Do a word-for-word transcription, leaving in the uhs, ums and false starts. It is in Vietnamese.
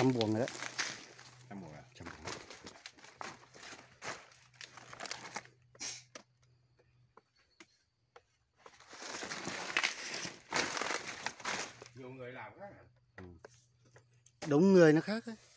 trăm buồng rồi đấy. Trăm buồng à? Trăm buồng. Nhiều người làm khác hả? Đúng người nó khác ấy.